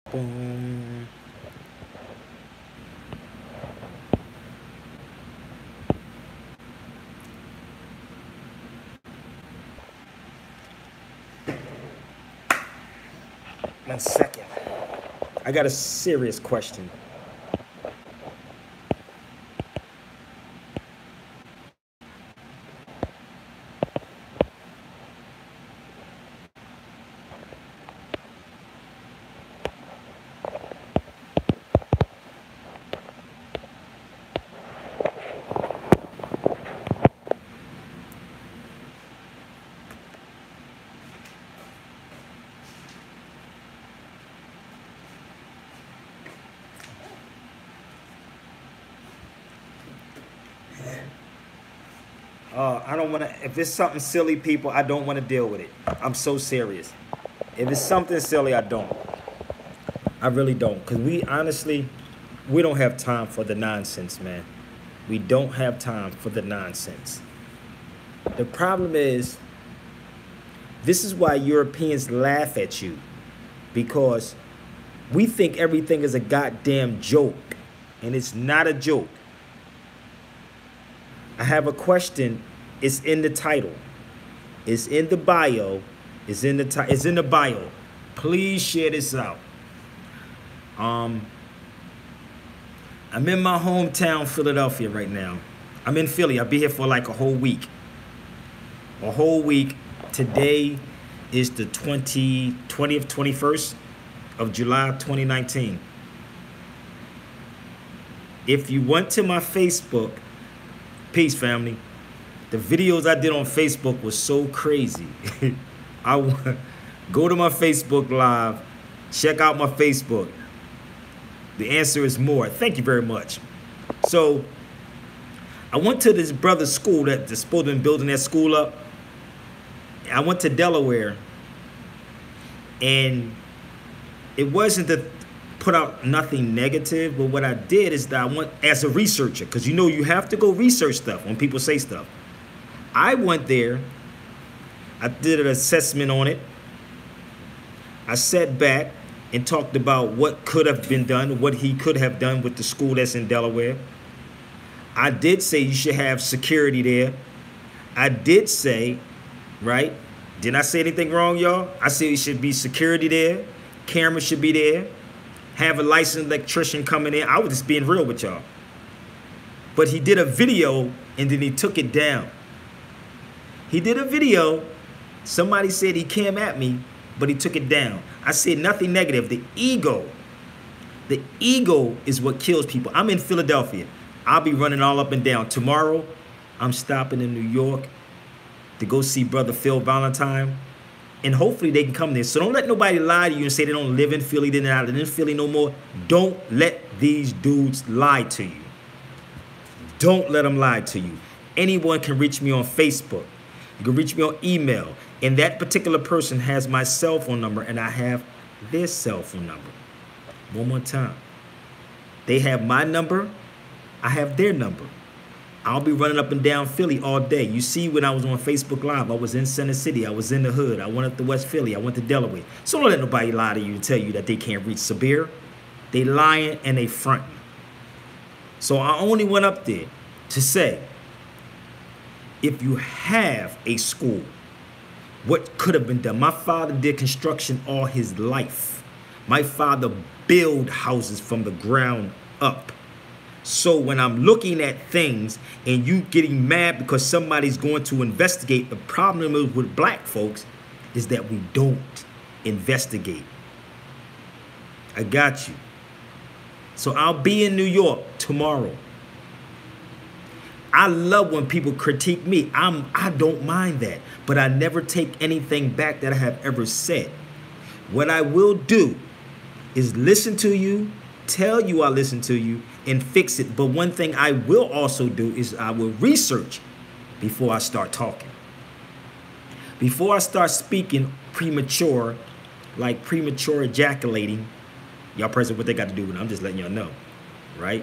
Boom. One second. I got a serious question. I don't want to, if it's something silly, people, I don't want to deal with it. I'm so serious. If it's something silly, I don't. I really don't. Because we honestly, we don't have time for the nonsense, man. We don't have time for the nonsense. The problem is, this is why Europeans laugh at you. Because we think everything is a goddamn joke. And it's not a joke. I have a question. It's in the title. It's in the bio. It's in the bio. Please share this out. I'm in my hometown, Philadelphia, right now. I'm in Philly. I'll be here for like a whole week. A whole week. Today is the 21st of July, 2019. If you went to my Facebook, peace, family. The videos I did on Facebook was so crazy. Go to my Facebook Live. Check out my Facebook. The answer is more. Thank you very much. So, I went to this brother's school that's supposed to be building that school up. I went to Delaware. And it wasn't to put out nothing negative, but what I did is that I went as a researcher, because you know you have to go research stuff when people say stuff. I went there, I did an assessment on it. I sat back and talked about what could have been done, what he could have done with the school that's in Delaware. I did say you should have security there. I did say, right? Didn't I say anything wrong, y'all? I said there should be security there. Cameras should be there. Have a licensed electrician coming in. I was just being real with y'all. But he did a video and then he took it down. He did a video. Somebody said he came at me, but he took it down. I said nothing negative. The ego is what kills people. I'm in Philadelphia. I'll be running all up and down. Tomorrow, I'm stopping in New York to go see Brother Phil Valentine. And hopefully they can come there. So don't let nobody lie to you and say they don't live in Philly, they're not in Philly no more. Don't let these dudes lie to you. Don't let them lie to you. Anyone can reach me on Facebook. You can reach me on email. And that particular person has my cell phone number and I have their cell phone number. One more time. They have my number. I have their number. I'll be running up and down Philly all day. You see, when I was on Facebook Live, I was in Center City. I was in the hood. I went up to West Philly. I went to Delaware. So don't let nobody lie to you and tell you that they can't reach Sabir. They lying and they fronting. So I only went up there to say, if you have a school, what could have been done? My father did construction all his life. My father built houses from the ground up. So when I'm looking at things and you getting mad because somebody's going to investigate, the problem is with black folks is that we don't investigate. I got you. So I'll be in New York tomorrow. I love when people critique me. I don't mind that, but I never take anything back that I have ever said. What I will do is listen to you, tell you I listen to you, and fix it. But one thing I will also do is I will research before I start talking. Before I start speaking premature, like premature ejaculating, y'all present what they got to do with it. I'm just letting y'all know, right?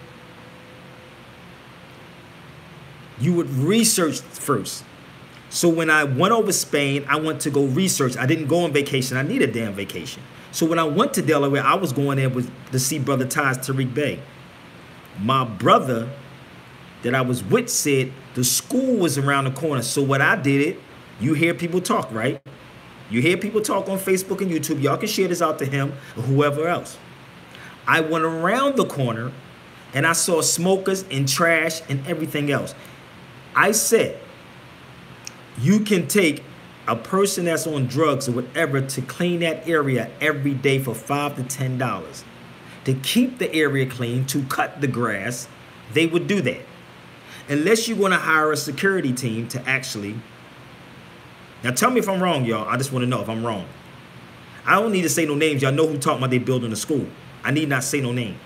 You would research first. So when I went over Spain, I went to go research. I didn't go on vacation. I need a damn vacation. So when I went to Delaware, I was going there to see Brother Taj Tariq Bey. My brother that I was with said the school was around the corner. So what I did, you hear people talk, right? You hear people talk on Facebook and YouTube. Y'all can share this out to him or whoever else. I went around the corner and I saw smokers and trash and everything else. I said, you can take a person that's on drugs or whatever to clean that area every day for $5 to $10. To keep the area clean, to cut the grass, they would do that. Unless you want to hire a security team to actually... Now tell me if I'm wrong, y'all. I just want to know if I'm wrong. I don't need to say no names. Y'all know who talking about they building a school. I need not say no name.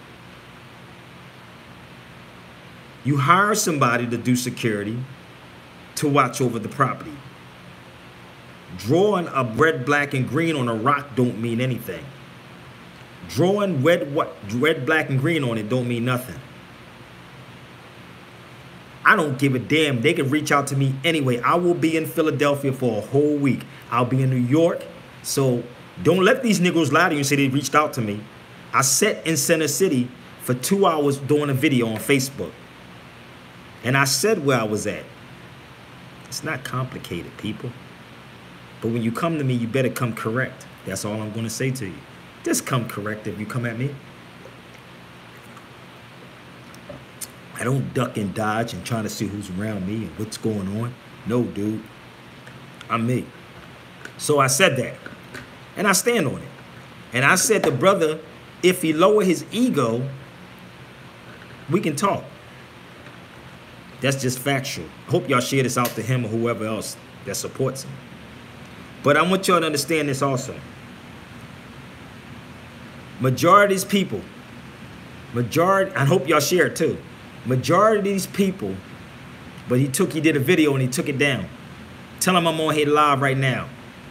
You hire somebody to do security to watch over the property. Drawing a red, black, and green on a rock don't mean anything. Drawing red, black, and green on it don't mean nothing. I don't give a damn. They can reach out to me anyway. I will be in Philadelphia for a whole week. I'll be in New York. So don't let these niggas lie to you and say they reached out to me. I sat in Center City for 2 hours doing a video on Facebook. And I said where I was at. It's not complicated, people. But when you come to me, you better come correct. That's all I'm going to say to you. Just come correct if you come at me. I don't duck and dodge and trying to see who's around me and what's going on. No, dude. I'm me. So I said that. And I stand on it. And I said to brother, if he lower his ego, we can talk. That's just factual. I hope y'all share this out to him or whoever else that supports him. But I want y'all to understand this also. Majority of these people, I hope y'all share it too. Majority of these people, but he did a video and he took it down. Tell him I'm on here live right now.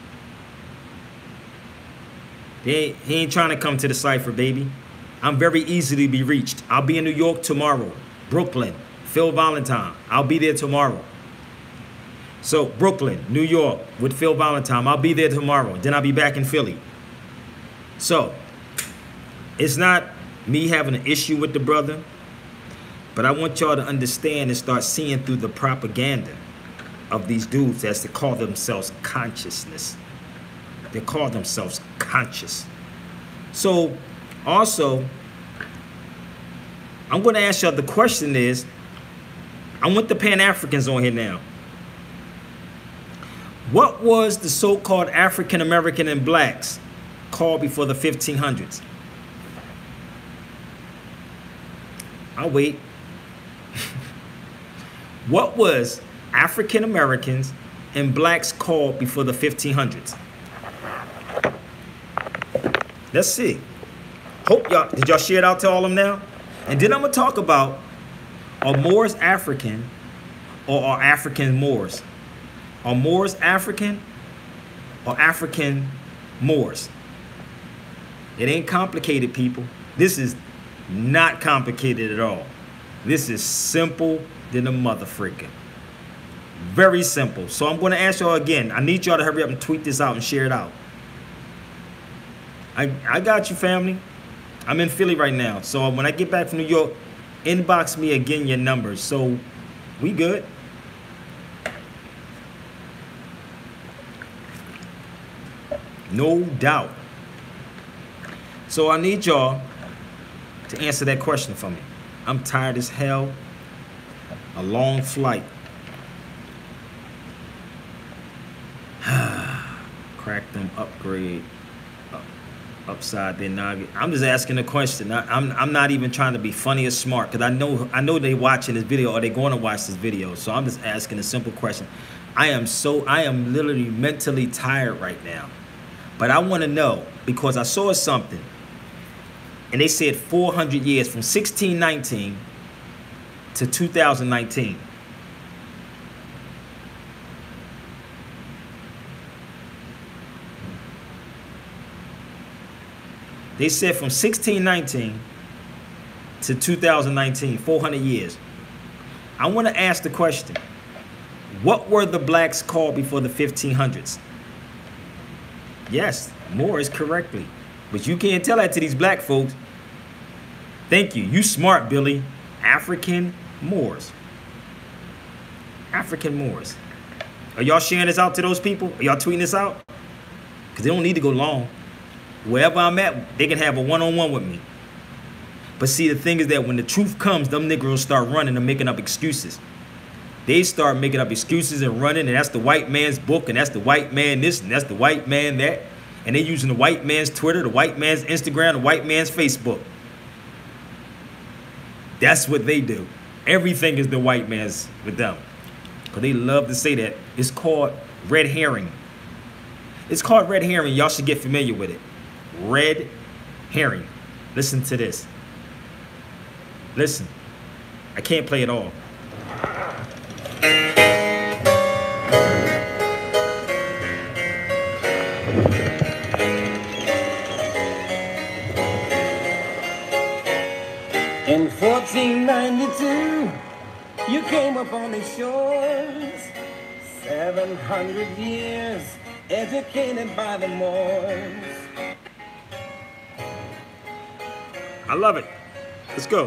He ain't trying to come to the cipher, baby. I'm very easily be reached. I'll be in New York tomorrow. Brooklyn, Phil Valentine. I'll be there tomorrow. So Brooklyn, New York with Phil Valentine. I'll be there tomorrow. Then I'll be back in Philly. So it's not me having an issue with the brother, but I want y'all to understand and start seeing through the propaganda of these dudes as they call themselves consciousness. They call themselves conscious. So also, I'm going to ask y'all, the question is, I want the Pan-Africans on here now. What was the so-called African-American and blacks called before the 1500s? I'll wait. What was African-Americans and blacks called before the 1500s? Let's see. Hope y'all, did y'all share it out to all of them now? And then I'm going to talk about, are Moors African or are African Moors? Are Moors African or African Moors? It ain't complicated, people. This is not complicated at all. This is simple than a mother freaking. Very simple. So I'm going to ask y'all again. I need y'all to hurry up and tweet this out and share it out. I got you, family. I'm in Philly right now. So when I get back from New York, inbox me again your numbers. So we good. No doubt. So I need y'all to answer that question for me. I'm tired as hell. A long flight. Crack them, upgrade. Upside their noggin. I'm just asking a question. I'm not even trying to be funny or smart, because I know they watching this video or they going to watch this video. So I'm just asking a simple question. I am literally mentally tired right now. But I want to know, because I saw something and they said 400 years from 1619 to 2019. They said from 1619 to 2019, 400 years. I want to ask the question, what were the blacks called before the 1500s? Yes, Moors correctly. But you can't tell that to these black folks. Thank you. You smart, Billy. African Moors. African Moors. Are y'all sharing this out to those people? Are y'all tweeting this out? Because they don't need to go long. Wherever I'm at, they can have a one-on-one with me. But see, the thing is that when the truth comes, them niggas start running and making up excuses. They start making up excuses and running, and that's the white man's book, and that's the white man this, and that's the white man that. And they using the white man's Twitter, the white man's Instagram, the white man's Facebook. That's what they do. Everything is the white man's with them. Because they love to say that. It's called red herring. It's called red herring. Y'all should get familiar with it. Red herring. Listen to this. Listen. I can't play it all. In 1492, you came upon these shores, 700 years educated by the Moors. I love it. Let's go.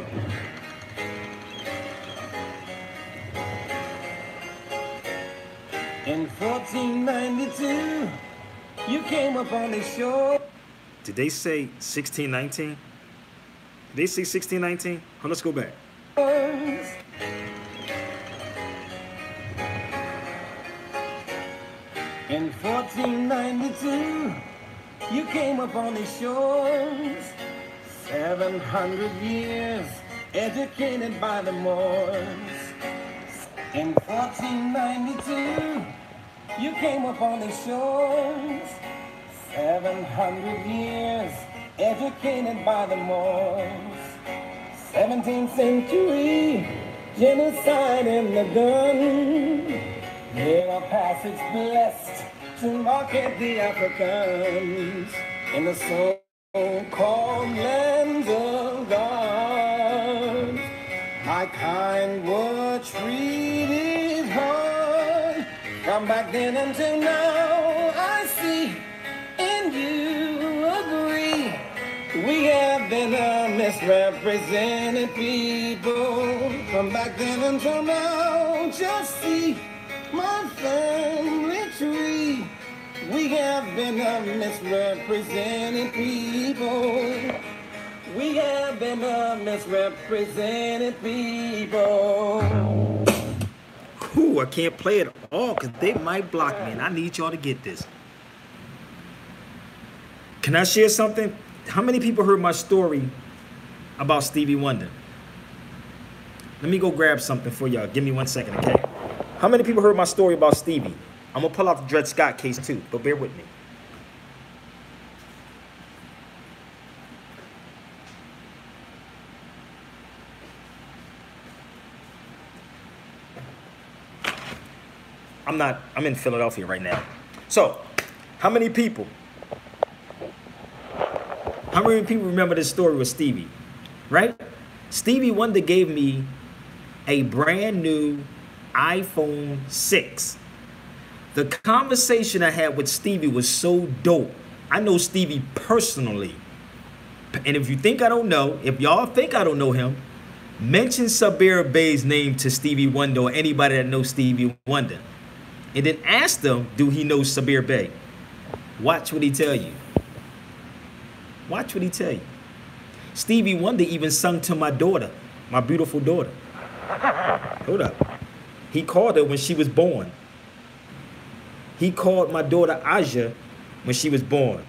In 1492, you came upon the shore. Did they say 1619? Did they say 1619? Oh, let's go back. In 1492, you came upon the shores, 700 years educated by the Moors. In 1492, you came upon the shores, 700 years educated by the Moors. 17th century, genocide in the gun. Here a passage blessed to market the Africans in the so-called lands of God. My kind were treated hard. From back then until now, I see and you agree. We have been a misrepresented people. From back then until now, just see my family tree. We have been a misrepresented people. We have been a misrepresented people. Ooh, I can't play it all because they might block me, and I need y'all to get this. Can I share something? How many people heard my story about Stevie Wonder? Let me go grab something for y'all. Give me 1 second, okay? How many people heard my story about Stevie? I'm going to pull out the Dred Scott case too, but bear with me. I'm in Philadelphia right now. So, how many people remember this story with Stevie? Right? Stevie Wonder gave me a brand new iPhone 6. The conversation I had with Stevie was so dope. I know Stevie personally. And if you think I don't know, if y'all think I don't know him, mention Sabir Bey's name to Stevie Wonder or anybody that knows Stevie Wonder. And then ask them, do he know Sabir Bey? Watch what he tell you. Watch what he tell you. Stevie Wonder even sung to my daughter, my beautiful daughter. Hold up. He called her when she was born. He called my daughter Aja when she was born.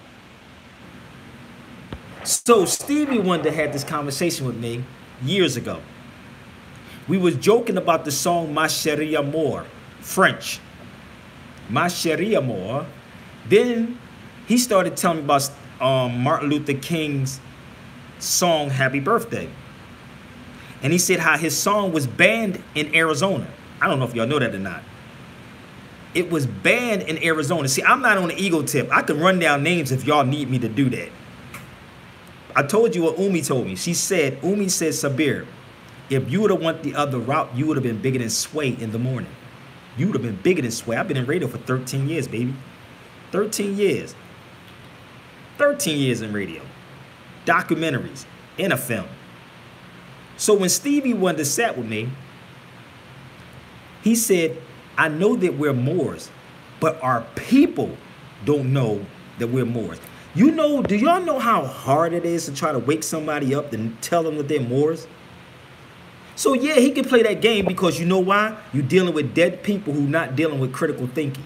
So Stevie Wonder had this conversation with me years ago. We was joking about the song Ma Chérie Amour, French. Ma Chérie Amour. Then he started telling me about Martin Luther King's song Happy Birthday. And he said how his song was banned in Arizona. I don't know if y'all know that or not. It was banned in Arizona. See, I'm not on the ego tip. I can run down names if y'all need me to do that. I told you what Umi told me. Umi said, Sabir, if you would have went the other route, you would have been bigger than Sway in the morning. You would have been bigger than Sway. I've been in radio for 13 years, baby. 13 years. 14 years in radio, documentaries, and a film. So when Stevie Wonder sat with me, he said, I know that we're Moors, but our people don't know that we're Moors. You know, do y'all know how hard it is to try to wake somebody up and tell them that they're Moors? So yeah, he can play that game because you know why? You're dealing with dead people who not dealing with critical thinking.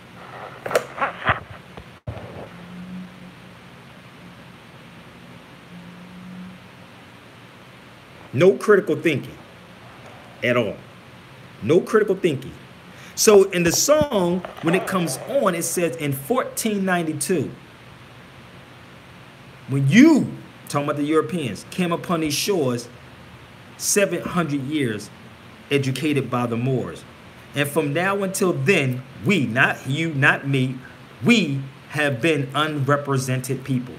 No critical thinking at all. No critical thinking. So in the song, when it comes on, it says in 1492, when you, talking about the Europeans, came upon these shores, 700 years educated by the Moors. And from now until then, we, not you, not me, we have been unrepresented people.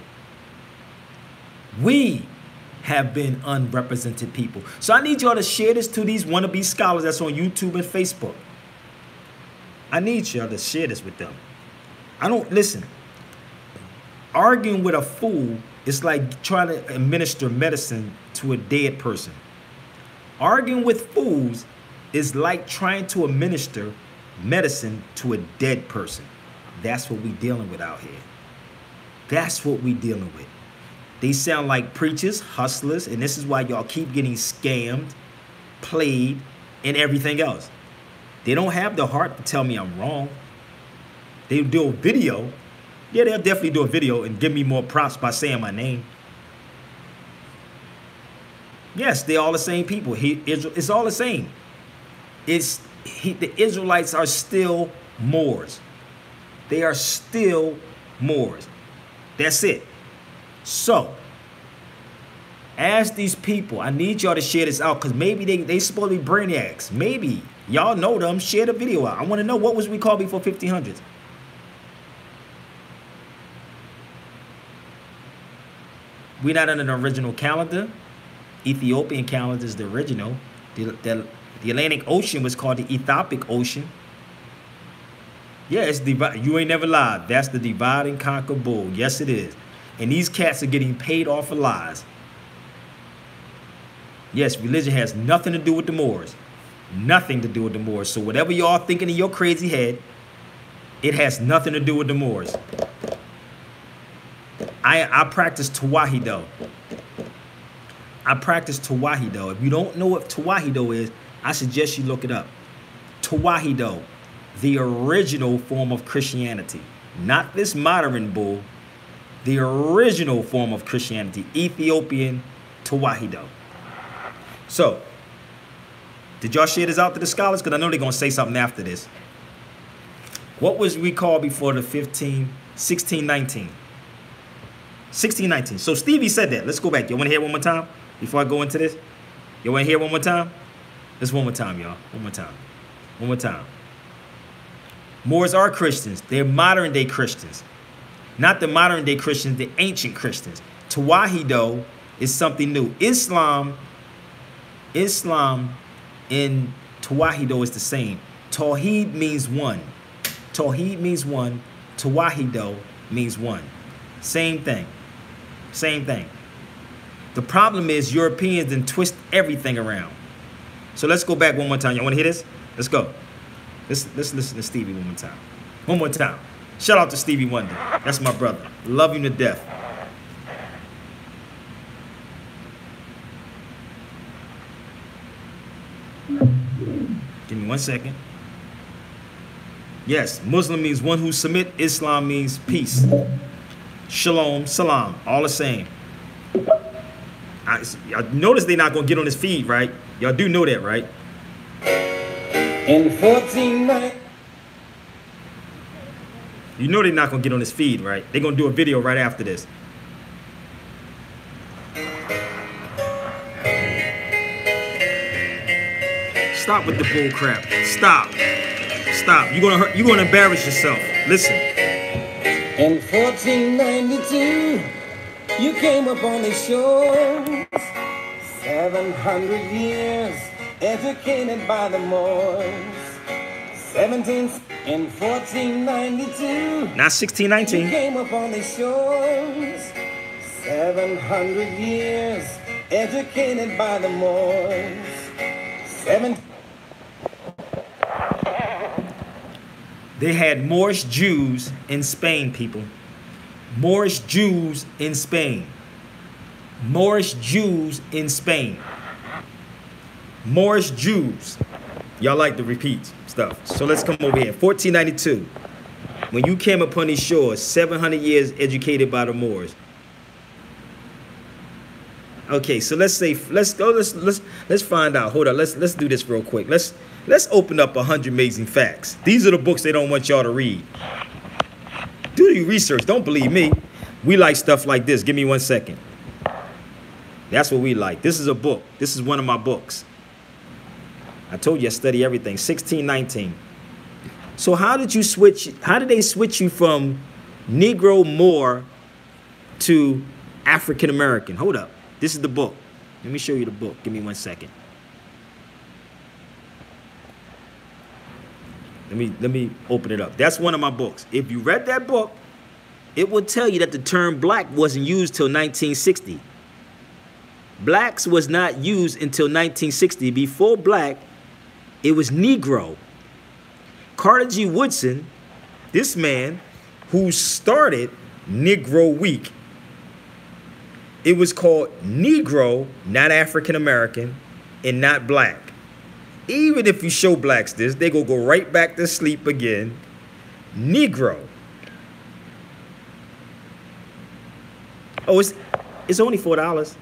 We have been unrepresented people. So I need y'all to share this to these wannabe scholars that's on YouTube and Facebook. I need y'all to share this with them. I don't, listen, arguing with a fool is like trying to administer medicine to a dead person. Arguing with fools is like trying to administer medicine to a dead person. That's what we dealing with out here. That's what we dealing with. They sound like preachers, hustlers, and this is why y'all keep getting scammed, played, and everything else. They don't have the heart to tell me I'm wrong. They do a video. Yeah, they'll definitely do a video and give me more props by saying my name. Yes, they're all the same people. It's all the same. The Israelites are still Moors. They are still Moors. That's it. So, ask these people. I need y'all to share this out because maybe they supposed to be brainiacs. Maybe. Y'all know them. Share the video out. I want to know what was we called before 1500s. We're not under the original calendar. Ethiopian calendar is the original. The Atlantic Ocean was called the Ethiopic Ocean. Yeah, it's you ain't never lied. That's the divide and conquer bull. Yes, it is. And these cats are getting paid off for lies. Yes, religion has nothing to do with the Moors. Nothing to do with the Moors. So whatever y'all thinking in your crazy head, it has nothing to do with the Moors. I practice Tawahido. I practice Tawahido. If you don't know what Tawahido is, I suggest you look it up. Tawahido, the original form of Christianity. Not this modern bull. The original form of Christianity. Ethiopian Tawahido. So, did y'all share this out to the scholars? Because I know they're going to say something after this. What was we called before the 1619? 1619. So Stevie said that. Let's go back. You want to hear it one more time before I go into this? You want to hear it one more time? Let's one more time, y'all. One more time. One more time. Moors are Christians. They're modern day Christians. Not the modern day Christians, the ancient Christians. Tawahido is something new. Islam in Tawahido is the same. Tawheed means one. Tawheed means one. Tawahido means one. Same thing. Same thing. The problem is Europeans then twist everything around. So let's go back one more time. Y'all want to hear this? Let's go. Let's listen to Stevie one more time. One more time. Shout out to Stevie Wonder. That's my brother. Love him to death. Give me 1 second. Yes, Muslim means one who submit. Islam means peace. Shalom, salam, all the same. Y'all notice they're not going to get on his feed, right? Y'all do know that, right? In 1490. You know they're not going to get on his feed, right? They're going to do a video right after this. Stop with the bull crap. Stop. Stop. You're gonna embarrass yourself. Listen. In 1492, you came upon the shores. 700 years educated by the Moors. 17 in 1492. Not 1619. He came upon the shores. 700 years educated by the Moors. They had Moorish Jews in Spain, people. Moorish Jews in Spain. Moorish Jews in Spain. Moorish Jews. Y'all like to repeat stuff. So let's come over here. 1492. When you came upon these shores, 700 years educated by the Moors. Okay, so let's find out. Hold on, let's do this real quick. Let's open up 100 amazing facts. These are the books they don't want y'all to read. Do your research. Don't believe me. We like stuff like this. Give me 1 second. That's what we like. This is a book. This is one of my books. I told you I study everything. 1619. So how did they switch you from Negro Moor to African American? Hold up. This is the book. Let me show you the book. Give me 1 second. Let me open it up. That's one of my books. If you read that book, it will tell you that the term black wasn't used till 1960. Blacks was not used until 1960. Before black, it was Negro. Carter G. Woodson, this man who started Negro Week, it was called Negro, not African American, and not black. Even if you show blacks this, they go right back to sleep again. Negro. Oh, it's only $4.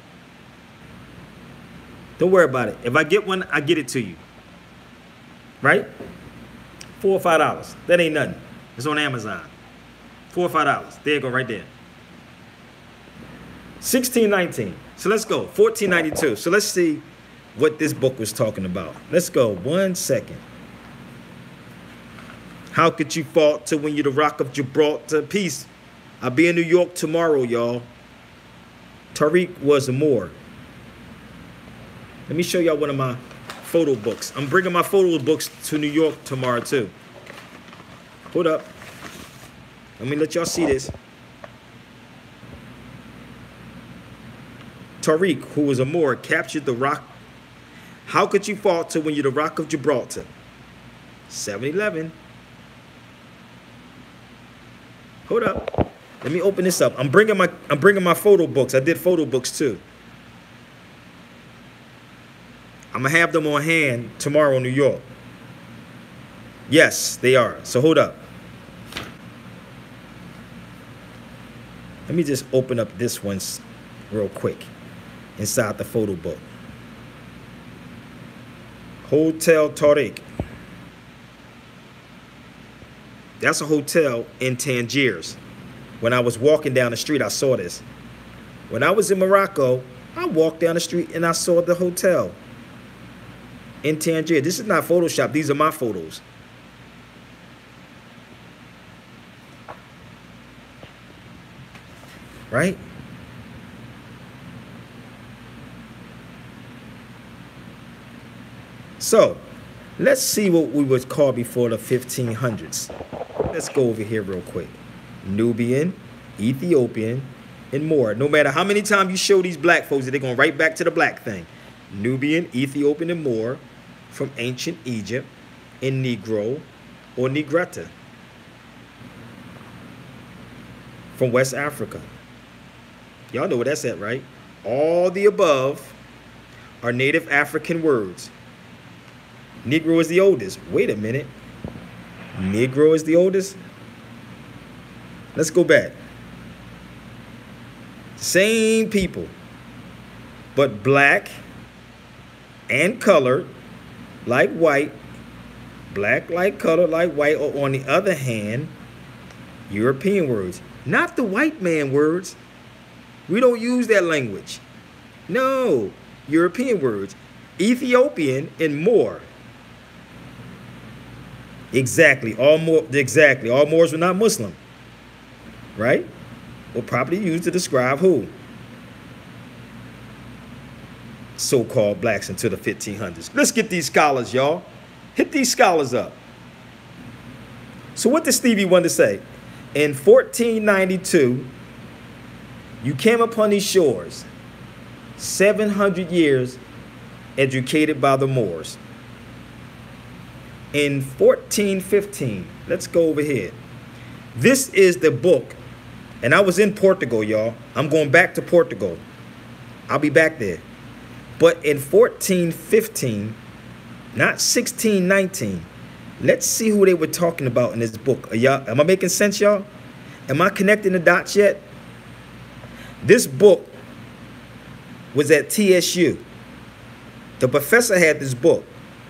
Don't worry about it. If I get one, I get it to you. Right? $4 or $5. That ain't nothing. It's on Amazon. $4 or $5. There you go, right there. 1619. So let's go. 1492. So let's see what this book was talking about. Let's go. 1 second. How could you falter when you're the Rock of Gibraltar? Peace. I'll be in New York tomorrow, y'all. Tariq was a Moor. Let me show y'all one of my photo books. I'm bringing my photo books to New York tomorrow, too. Hold up. Let me let y'all see this. Tariq, who was a Moor, captured the rock. How could you falter when you're the Rock of Gibraltar? 7-Eleven. Hold up. Let me open this up. I'm bringing my photo books. I did photo books too. I'm gonna have them on hand tomorrow in New York. Yes, they are. So hold up. Let me just open up this one real quick inside the photo book. Hotel Tariq. That's a hotel in Tangiers. When I was walking down the street, I saw this. When I was in Morocco, I walked down the street and I saw the hotel in Tangier. This is not Photoshop. These are my photos. Right? So, let's see what we was called before the 1500s. Let's go over here real quick. Nubian, Ethiopian, and Moor. No matter how many times you show these black folks, they're going right back to the black thing. Nubian, Ethiopian, and Moor from ancient Egypt, and Negro or Negretta from West Africa. Y'all know where that's at, right? All the above are native African words. Negro is the oldest. Wait a minute. Negro is the oldest? Let's go back. Same people, but black and colored like white, black like colored like white, or on the other hand, European words. Not the white man words. We don't use that language. No, European words. Ethiopian and Moor. Exactly. All Moors were not Muslim. Right? Were properly used to describe who? So-called blacks into the 1500s. Let's get these scholars, y'all. Hit these scholars up. So what did Stevie Wonder say? In 1492, you came upon these shores, 700 years educated by the Moors. In 1415, let's go over here. This is the book, and I was in Portugal, y'all. I'm going back to Portugal. I'll be back there. But in 1415, not 1619, let's see who they were talking about in this book. Am I making sense, y'all? Am I connecting the dots yet? This book was at TSU. The professor had this book.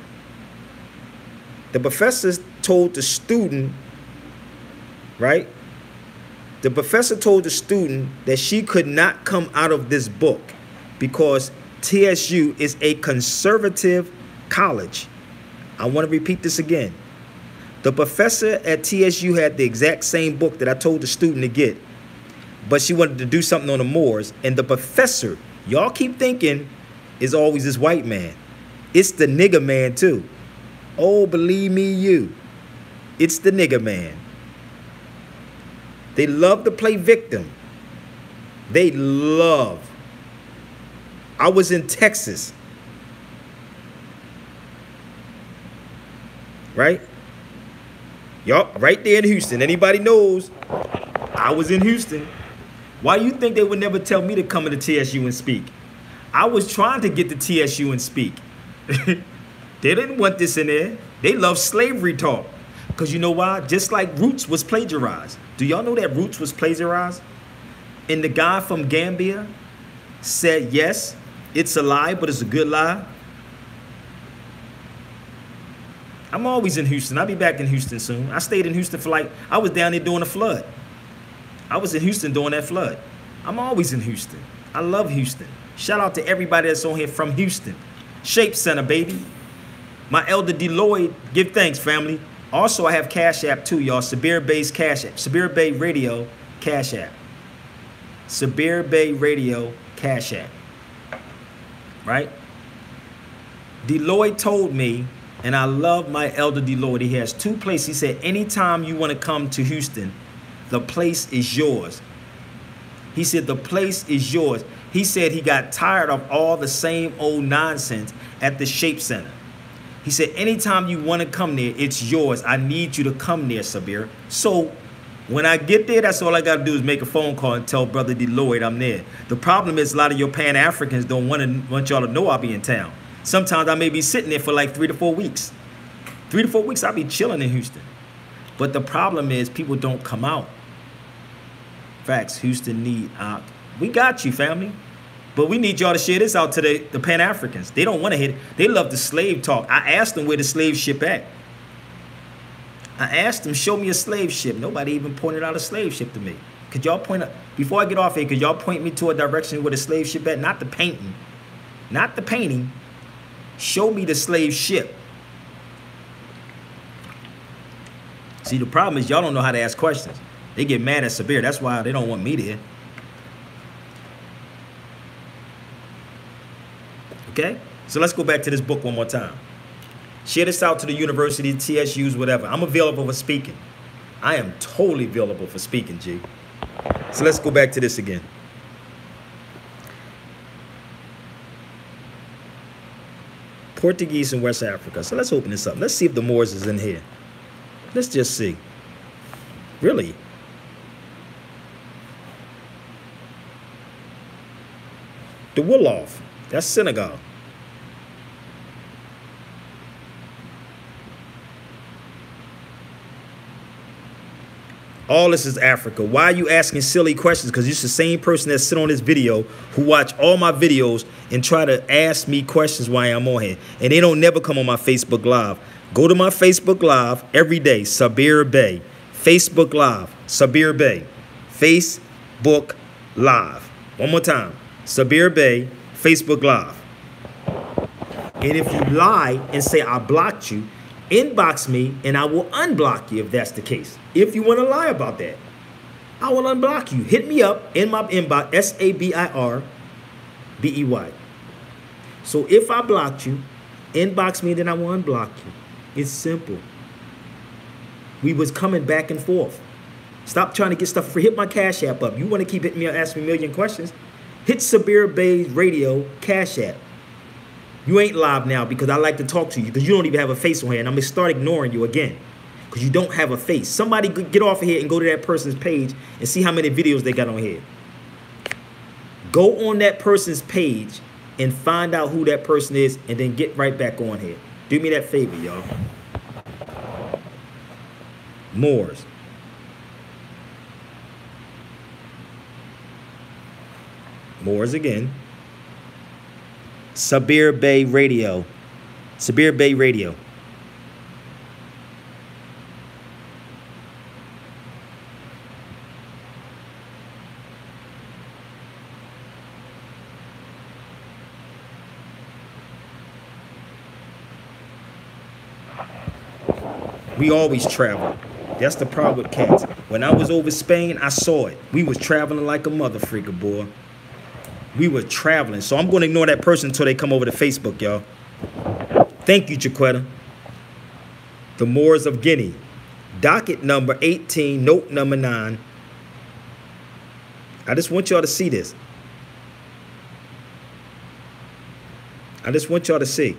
The professor told the student, right? The professor told the student that she could not come out of this book because TSU is a conservative college. I want to repeat this again. The professor at TSU had the exact same book that I told the student to get, but she wanted to do something on the Moors, and the professor, y'all keep thinking, is always this white man. It's the nigger man too. Oh, believe me you, it's the nigger man. They love to play victim. They love. I was in Texas, right? Yup, right there in Houston. Anybody knows I was in Houston. Why do you think they would never tell me to come into TSU and speak? I was trying to get to TSU and speak. They didn't want this in there. They love slavery talk. Because you know why? Just like Roots was plagiarized. Do y'all know that Roots was plagiarized? And the guy from Gambia said, yes, it's a lie, but it's a good lie. I'm always in Houston. I'll be back in Houston soon. I stayed in Houston for I was down there during the flood. I was in Houston during that flood. I'm always in Houston. I love Houston. Shout out to everybody that's on here from Houston. Shape Center, baby. My elder Deloitte, give thanks, family. Also, I have Cash App too, y'all. Sabir Bey's Cash App. Sabir Bey Radio, Cash App. Sabir Bey Radio, Cash App. Right? Deloitte told me, and I love my elder Deloitte. He has two places. He said, anytime you want to come to Houston, the place is yours. He said, the place is yours. He said he got tired of all the same old nonsense at the Shape Center. He said, anytime you want to come there, it's yours. I need you to come there, Sabir. So when I get there, that's all I got to do is make a phone call and tell Brother Deloitte I'm there. The problem is a lot of your Pan-Africans don't want y'all to know I'll be in town. Sometimes I may be sitting there for like 3 to 4 weeks. 3 to 4 weeks, I'll be chilling in Houston. But the problem is people don't come out. Facts, Houston need out. We got you, family. But we need y'all to share this out to the Pan-Africans. They don't want to hit it. They love the slave talk. I asked them where the slave ship at. I asked them, show me a slave ship. Nobody even pointed out a slave ship to me. Could y'all point out, before I get off here, could y'all point me to a direction where the slave ship at? Not the painting. Not the painting. Show me the slave ship. See, the problem is y'all don't know how to ask questions. They get mad at Sabir. That's why they don't want me there. Okay? So let's go back to this book one more time. Share this out to the university, TSUs, whatever. I'm available for speaking. I am totally available for speaking, G. So let's go back to this again. Portuguese in West Africa. So let's open this up. Let's see if the Moors is in here. Let's just see. Really? The Wolof. That's Senegal. All this is Africa. Why are you asking silly questions? Because you're the same person that sit on this video who watch all my videos and try to ask me questions while I'm on here. And they don't never come on my Facebook Live. Go to my Facebook Live every day. Sabir Bey. Facebook Live. Sabir Bey. Facebook Live. One more time. Sabir Bey. Facebook Live. And if you lie and say I blocked you, inbox me and I will unblock you if that's the case. If you want to lie about that, I will unblock you. Hit me up in my inbox, SABIRBEY. So if I blocked you, inbox me, then I will unblock you. It's simple. We was coming back and forth. Stop trying to get stuff free. Hit my Cash App up. You want to keep hitting me and ask me a million questions? Hit Sabir Bey Radio Cash App. You ain't live now because I like to talk to you because you don't even have a face on here, and I'm going to start ignoring you again because you don't have a face. Somebody get off of here and go to that person's page and see how many videos they got on here. Go on that person's page and find out who that person is and then get right back on here. Do me that favor, y'all. Moors. Moors again. Sabir Bey Radio. Sabir Bey Radio. We always travel. That's the problem with cats. When I was over Spain, I saw it. We was traveling like a mother freaker, boy. We were traveling. So I'm going to ignore that person until they come over to Facebook, y'all. Thank you, Chiquetta. The Moors of Guinea. Docket number 18, note number 9. I just want y'all to see this. I just want y'all to see.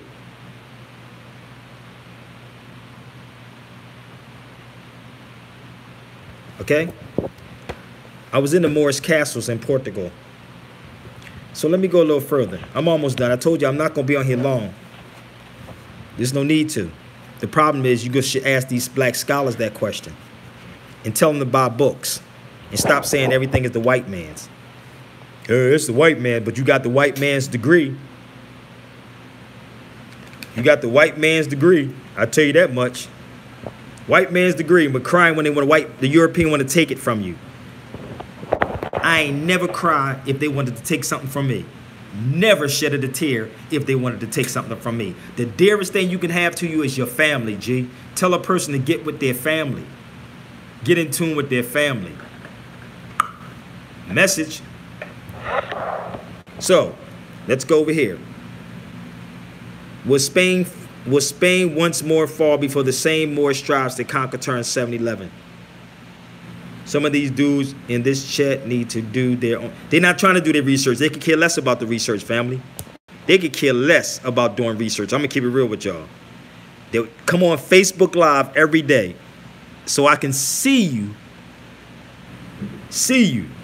Okay? I was in the Moorish castles in Portugal. So let me go a little further. I'm almost done. I told you I'm not going to be on here long. There's no need to. The problem is you should ask these black scholars that question and tell them to buy books and stop saying everything is the white man's. It's the white man, but you got the white man's degree. You got the white man's degree. I tell you that much. White man's degree, but crying when they want the European want to take it from you. I ain't never cry if they wanted to take something from me. Never shedded a tear if they wanted to take something from me. The dearest thing you can have to you is your family, G. Tell a person to get with their family. Get in tune with their family. Message. So, let's go over here. Will Spain once more fall before the same Moorish tribes that conquered her in 711? Some of these dudes in this chat need to do their own. They're not trying to do their research. They could care less about the research, family. They could care less about doing research. I'm going to keep it real with y'all. They come on Facebook Live every day so I can see you. See you.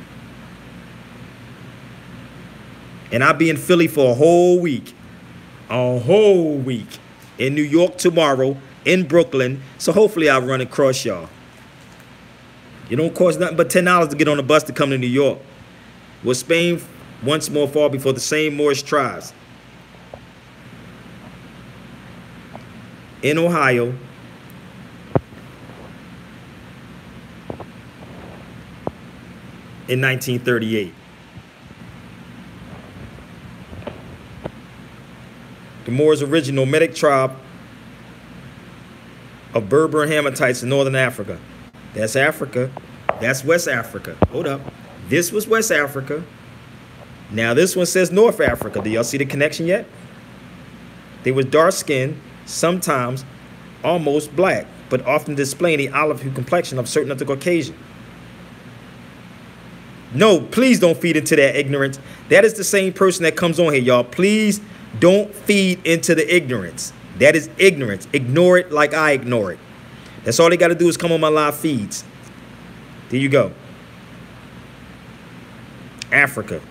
And I'll be in Philly for a whole week. A whole week. In New York tomorrow. In Brooklyn. So hopefully I'll run across y'all. It don't cost nothing but $10 to get on a bus to come to New York. Will Spain once more fall before the same Moorish tribes? In Ohio, in 1938. The Moors' original Medic tribe of Berber and Hamitites in northern Africa. That's Africa. That's West Africa. Hold up. This was West Africa. Now this one says North Africa. Do y'all see the connection yet? They were dark skinned, sometimes almost black, but often displaying the olive hue complexion of certain of the Caucasian. No, please don't feed into that ignorance. That is the same person that comes on here, y'all. Please don't feed into the ignorance. That is ignorance. Ignore it like I ignore it. That's all they got to do is come on my live feeds. There you go. Africa.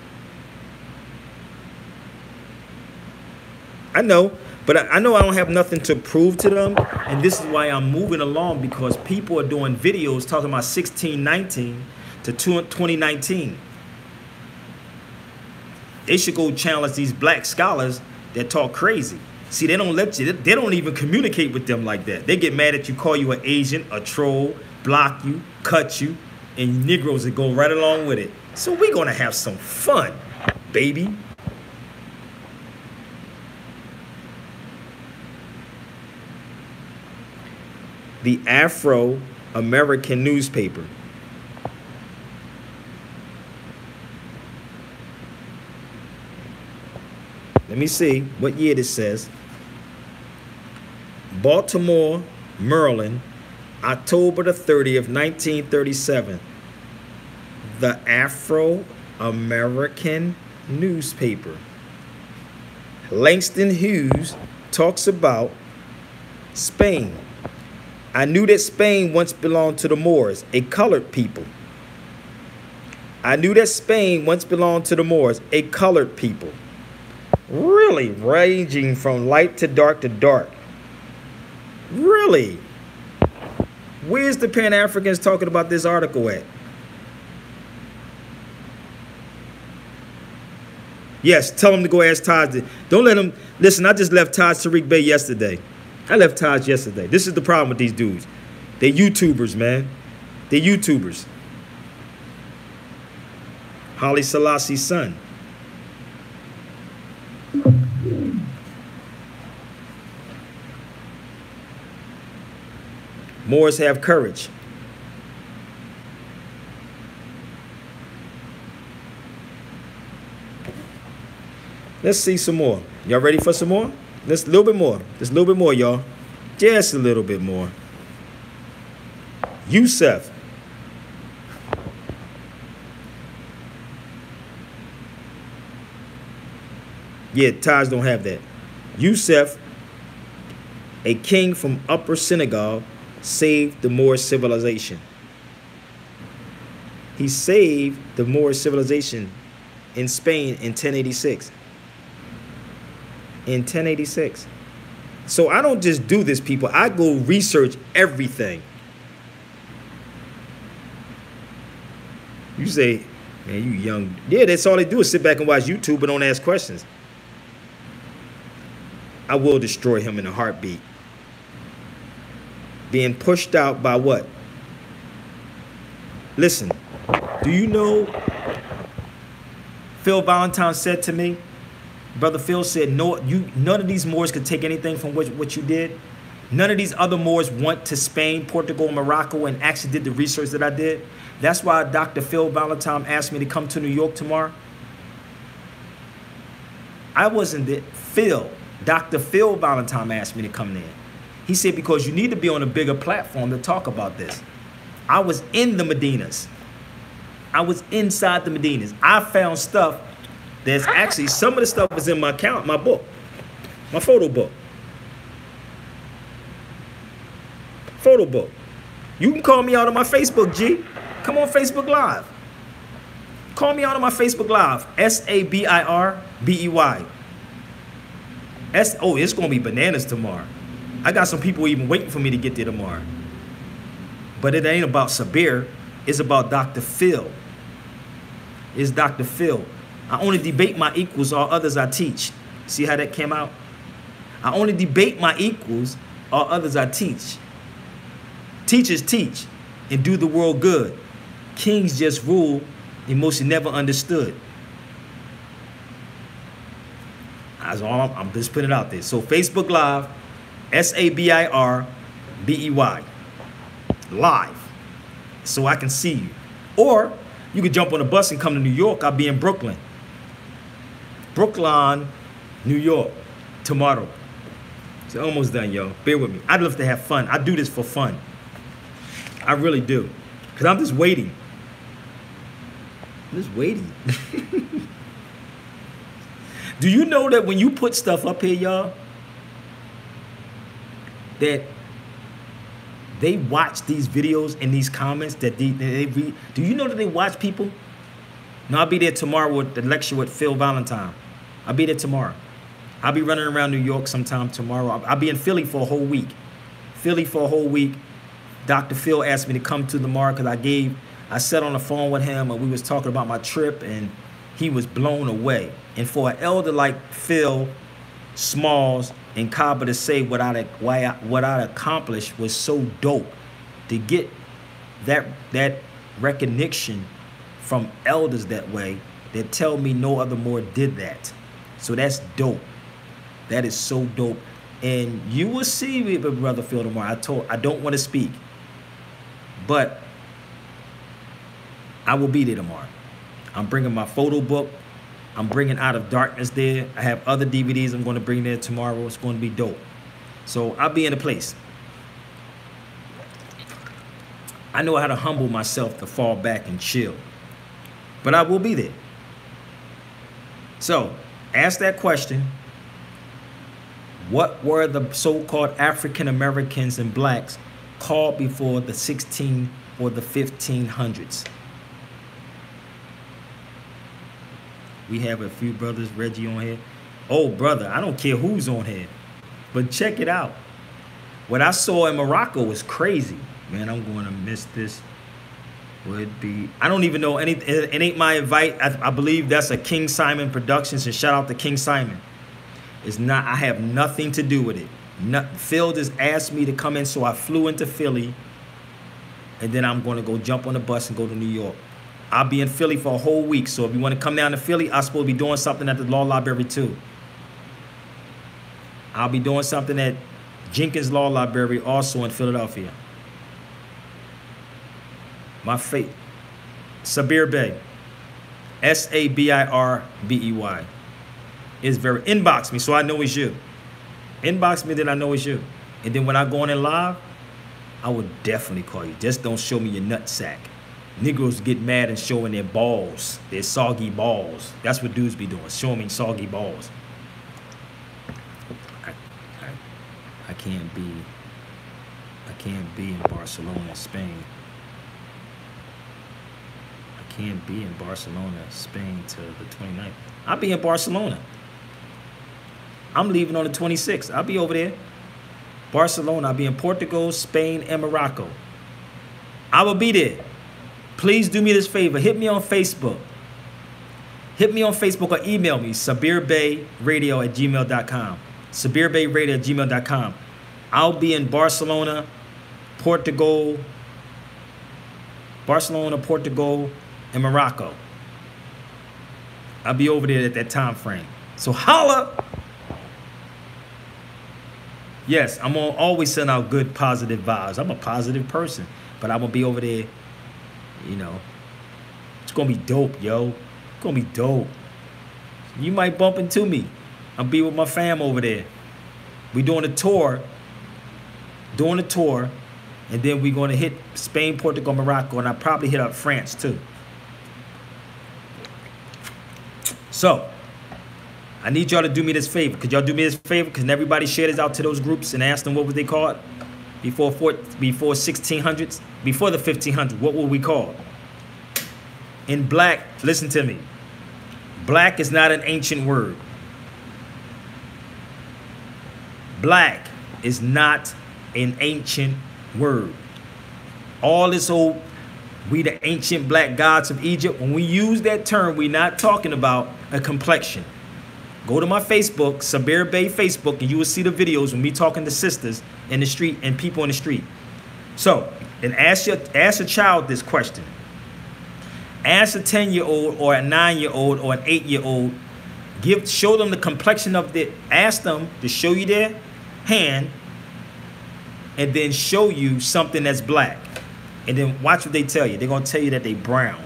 I know, but I know I don't have nothing to prove to them. And this is why I'm moving along, because people are doing videos talking about 1619 to 2019. They should go challenge these black scholars that talk crazy. See, they don't let you, they don't even communicate with them like that. They get mad at you, call you an agent, a troll, block you, cut you, and Negroes that go right along with it. So we're going to have some fun, baby. The Afro-American newspaper. Let me see what year this says. Baltimore, Maryland, October the 30th, 1937. The Afro-American newspaper. Langston Hughes talks about Spain. I knew that Spain once belonged to the Moors, a colored people. I knew that Spain once belonged to the Moors, a colored people. Really, ranging from light to dark to dark. Really? Where's the Pan-Africans talking about this article at? Yes, tell them to go ask Taj. Don't let them. Listen, I just left Taj Tariq Bey yesterday. I left Taj yesterday. This is the problem with these dudes. They're YouTubers, man. They're YouTubers. Haile Selassie's son. Moors have courage. Let's see some more. Y'all ready for some more? Let's a little bit more. Just a little bit more, y'all. Just a little bit more. Yusuf. Yeah, Taj don't have that. Yusuf, a king from Upper Senegal, saved the Moor civilization. He saved the Moor civilization in Spain in 1086. In 1086. So I don't just do this, people. I go research everything. You say, man, you young. Yeah, that's all they do is sit back and watch YouTube and don't ask questions. I will destroy him in a heartbeat. Being pushed out by what? Listen, do you know Phil Valentine said to me, Brother Phil said, no, none of these Moors could take anything from what you did. None of these other Moors went to Spain, Portugal, Morocco, and actually did the research that I did. That's why Dr. Phil Valentine asked me to come to New York tomorrow. I wasn't there. Dr. Phil Valentine asked me to come there. He said, because you need to be on a bigger platform to talk about this. I was in the Medinas. I was inside the Medinas. I found stuff that's actually, some of the stuff was in my account, my book, my photo book. Photo book. You can call me out on my Facebook, G. Come on Facebook Live. Call me out on my Facebook Live. SABIRBEY. Oh, it's going to be bananas tomorrow. I got some people even waiting for me to get there tomorrow. But it ain't about Sabir. It's about Dr. Phil. It's Dr. Phil. I only debate my equals, all others I teach. See how that came out? I only debate my equals, all others I teach. Teachers teach and do the world good. Kings just rule, emotion never understood. That's all I'm just putting it out there. So Facebook Live, SABIRBEY, live, so I can see you. Or you could jump on a bus and come to New York. I'll be in Brooklyn. Brooklyn, New York, tomorrow. It's almost done, yo. Bear with me. I'd love to have fun. I do this for fun. I really do. Because I'm just waiting. I'm just waiting. Do you know that when you put stuff up here, y'all, that they watch these videos and these comments that they read? Do you know that they watch people? No, I'll be there tomorrow with the lecture with Phil Valentine. I'll be there tomorrow. I'll be running around New York sometime tomorrow. I'll be in Philly for a whole week. Philly for a whole week. Dr. Phil asked me to come to tomorrow because I sat on the phone with him and we was talking about my trip and he was blown away. And for an elder like Phil, Smalls, and Kaba to say what I'd accomplished was so dope. To get that recognition from elders that way, that tell me no other Moor did that. So that's dope. That is so dope. And you will see me with Brother Phil tomorrow. I don't want to speak, but I will be there tomorrow. I'm bringing my photo book. I'm bringing Out of Darkness there. I have other DVDs I'm going to bring there tomorrow. It's going to be dope. So I'll be in the place. I know how to humble myself to fall back and chill. But I will be there. So, ask that question. What were the so-called African Americans and blacks called before the 16 or the 1500s? We have a few brothers, Reggie on here. Oh, brother, I don't care who's on here. But check it out. What I saw in Morocco was crazy. Man, I'm going to miss this. Would be, I don't even know any, it ain't my invite. I believe that's a King Simon Productions, and shout out to King Simon. It's not, I have nothing to do with it. Phil just asked me to come in, so I flew into Philly, and then I'm going to go jump on the bus and go to New York. I'll be in Philly for a whole week, so if you want to come down to Philly, I'm supposed to be doing something at the Law Library too. I'll be doing something at Jenkins Law Library, also in Philadelphia. My fate, Sabir Bey, S-A-B-I-R-B-E-Y, is very, inbox me so I know it's you. Inbox me, then I know it's you. And then when I go on in live, I would definitely call you. Just don't show me your nut sack. Negroes get mad and showing their balls, their soggy balls. That's what dudes be doing, showing me soggy balls. I can't be in Barcelona, Spain. I can't be in Barcelona, Spain till the 29th. I'll be in Barcelona. I'm leaving on the 26th. I'll be over there. Barcelona, I'll be in Portugal, Spain, and Morocco. I will be there. Please do me this favor. Hit me on Facebook. Hit me on Facebook or email me, SabirBeyRadio@gmail.com. SabirBeyRadio@gmail.com. I'll be in Barcelona, Portugal, and Morocco. I'll be over there at that time frame. So holla! Yes, I'm gonna always send out good, positive vibes. I'm a positive person, but I'm gonna be over there, you know. It's gonna be dope, yo. It's gonna be dope. You might bump into me. I'll be with my fam over there. We doing a tour, and then we're gonna hit Spain, Portugal, Morocco, and I'll probably hit up France too. So, I need y'all to do me this favor. Could y'all do me this favor? Can everybody share this out to those groups and ask them what was they called? Before 1600s? Before the 1500s, what were we called? In black, listen to me. Black is not an ancient word. Black is not an ancient word. All this old, we the ancient black gods of Egypt, when we use that term, we're not talking about a complexion. Go to my Facebook, Sabir Bey Facebook, and you will see the videos when me talking to sisters in the street and people in the street. So, and ask a child this question. Ask a 10-year-old or a 9-year-old or an 8-year-old. Show them the complexion of the. Ask them to show you their hand, and then show you something that's black, and then watch what they tell you. They're gonna tell you that they brown.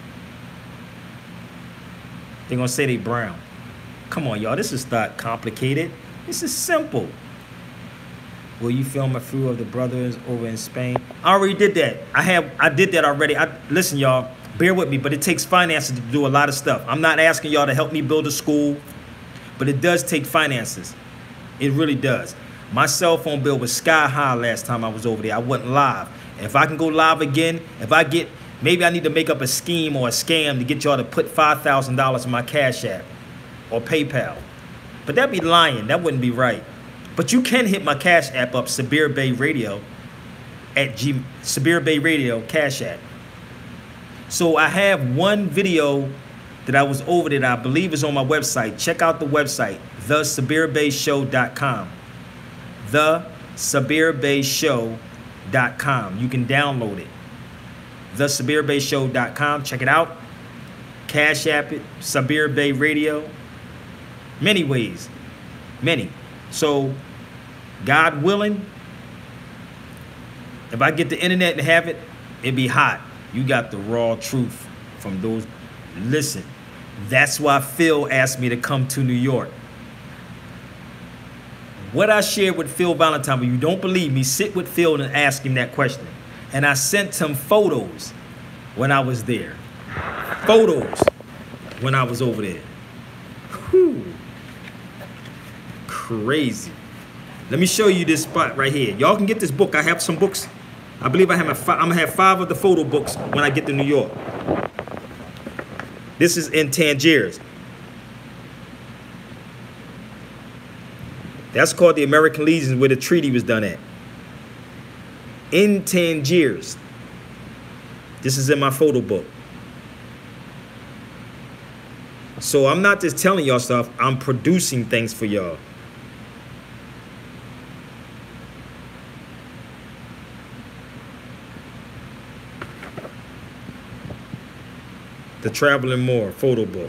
They're gonna say they brown. Come on, y'all. This is not complicated. This is simple. Will you film a few of the brothers over in Spain? I already did that. I did that already. Listen, y'all. Bear with me, but it takes finances to do a lot of stuff. I'm not asking y'all to help me build a school, but it does take finances. It really does. My cell phone bill was sky high last time I was over there. I wasn't live. If I can go live again, maybe I need to make up a scheme or a scam to get y'all to put $5,000 in my Cash App or PayPal. But that'd be lying. That wouldn't be right. But you can hit my Cash App up, Sabir Bey Radio, Sabir Bey Radio Cash App. So I have one video that I was over there that I believe is on my website. Check out the website, thesabirbeyshow.com. Thesabirbeyshow.com. You can download it. Thesabirbeyshow.com. Check it out. Cash App it. Sabir Bey Radio. Many ways. Many. So, God willing, if I get the internet and have it, it'd be hot. You got the raw truth from those. Listen, that's why Phil asked me to come to New York. What I shared with Phil Valentine, when you don't believe me, sit with Phil and ask him that question. And I sent him photos when I was there. Photos when I was over there. Whew. Crazy. Let me show you this spot right here. Y'all can get this book. I have some books. I believe I'm gonna have 5 of the photo books when I get to New York. This is in Tangiers. That's called the American Legion, where the treaty was done at. In Tangiers. This is in my photo book. So I'm not just telling y'all stuff, I'm producing things for y'all. The Traveling Moor photo book.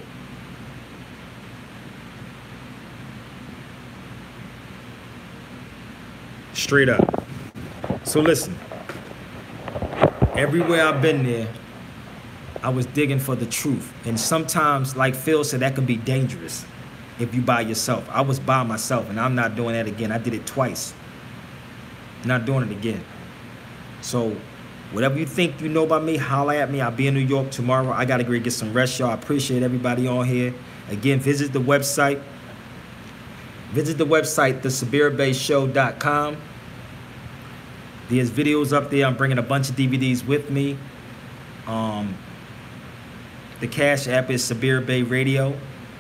Straight up. So listen, everywhere I've been there, I was digging for the truth. And sometimes, like Phil said, that can be dangerous if you by yourself. I was by myself, and I'm not doing that again. I did it twice. Not doing it again. So whatever you think you know about me, holla at me. I'll be in New York tomorrow. I got to go get some rest, y'all. I appreciate everybody on here. Again, visit the website. Visit the website, thesabirbeyshow.com. There's videos up there. I'm bringing a bunch of DVDs with me. The Cash App is Sabir Bey Radio.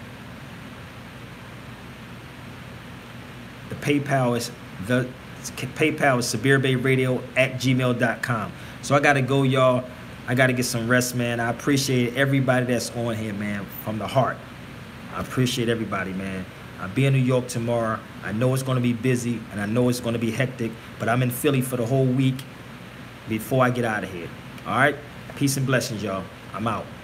The PayPal is sabirbeyradio@gmail.com. So I gotta go, y'all. I gotta get some rest, man. I appreciate everybody that's on here, man, from the heart. I appreciate everybody, man. I'll be in New York tomorrow. I know it's gonna be busy and I know it's gonna be hectic, but I'm in Philly for the whole week before I get out of here. All right? Peace and blessings, y'all. I'm out.